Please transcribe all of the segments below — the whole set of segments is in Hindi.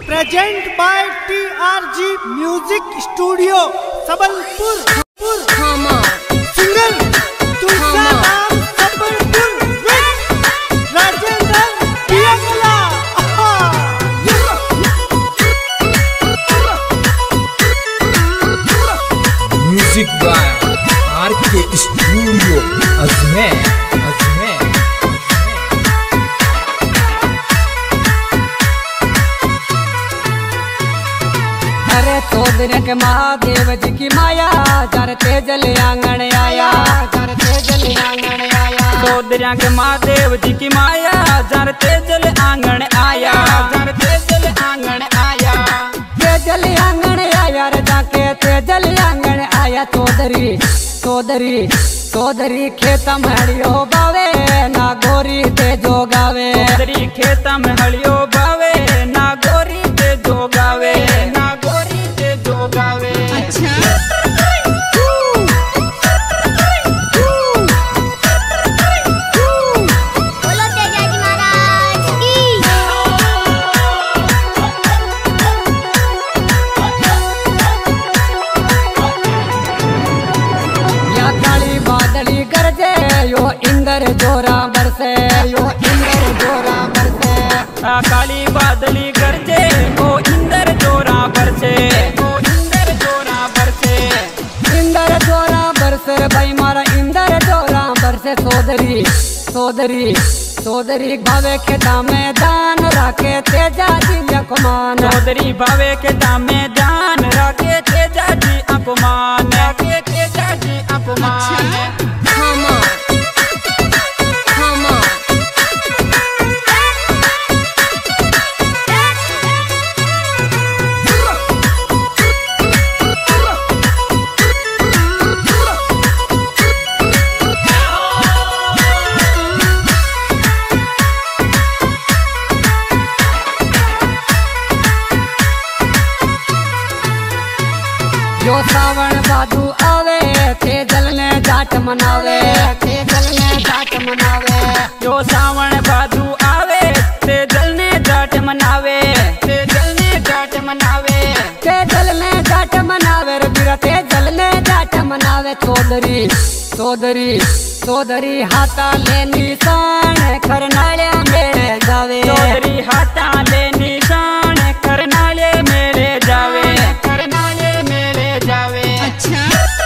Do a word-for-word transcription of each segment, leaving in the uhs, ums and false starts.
Present by T R G music studio Sabalpur singer Tulsa नाम Sabalpur Rajendra Piyakala. Music by R K studio Ajmer Ajmer. अरे चौधरी के महादेव जी की माया जर तेजल आंगन आया जर तेजल आंगन आया। चौधरी के महादेव जी की माया जर तेजल आंगन आया जर तेजल आंगन आया। तेजल आंगन आया रे जाके तेजल आंगन आया। चौधरी चौधरी चौधरी खेत में हड़ियो बावे ना गोरी ते जो गावे। चौधरी खेत में हड़ियो बावे ना गोरी ते जो गावे ना गोरी ते जो गावे। अच्छा यो इंदर जोरा बरसे यो इंदर जोरा बरसे। काली बादली गरजे ओ इंदर जोरा बरसे ओ इंदर जोरा बरसे। इंदर जोरा बरसे भाई मारा इंदर जोरा बरसे। चौधरी चौधरी चौधरी भावे के दामे दान राखे तेजा जी अपमान। चौधरी भावे के दामे दान राखे तेजा जी अपमान राखे तेजा जी अपमान। जो सावन बादू आवे ते जलने जाट मनावे ते जलने जाट मनावे। जो सावन बादू आवे ते जलने जाट मनावे ते जलने जाट मनावे ते जलने जाट मनावे रे बीरा ते जलने जाट मनावे। चौधरी चौधरी चौधरी हाथा ले निशान करनाले मेरे जावे। चौधरी हाथा ले निशान करनाले मेरे जावे करनाले मेरे जावे। अच्छा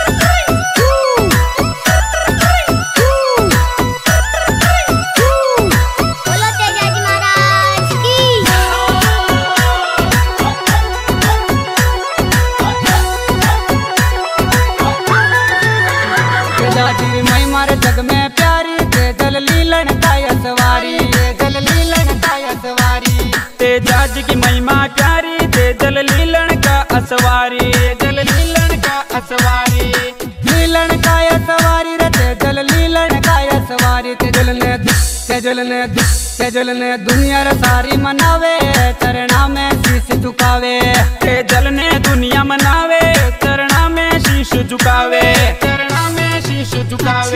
जग में प्यारी ते जल लीलन काय सवारी जल लीलन काय सवारी। ते जाज की महिमा प्यारी ते जल लीलन का असवारी जल लीलन का असवारी। लीलन काय सवारी रे ते जल लीलन काय सवारी। ते जल ने ते जल ने ते जल ने दुनिया रे सारी मनावे चरणा में शीश झुकावे। ते जल ने दुनिया मनावे चरणा में शीश झुकावे चरणा में शीश झुकावे।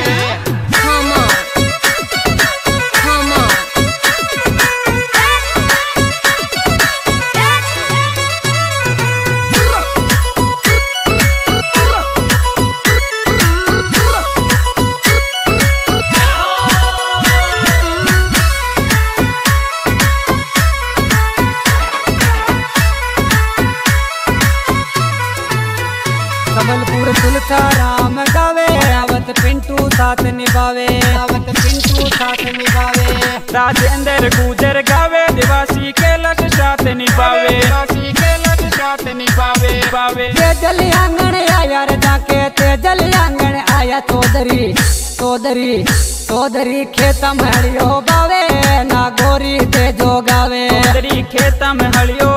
सबलपुर तुलसा राम गावे आवत पिंटू साथ निभावे आवत पिंटू साथ निभावे। राजेंद्र गुजर गावे दिवासी के लट साथ निभावे दिवासी के लट साथ निभावे बावे। तेजल आंगन आया रे जाके तेजल आंगन आया। चौधरी चौधरी चौधरी खेत में हड़ियो बावे ना गोरी ते जो गावे। चौधरी खेत में हड़ियो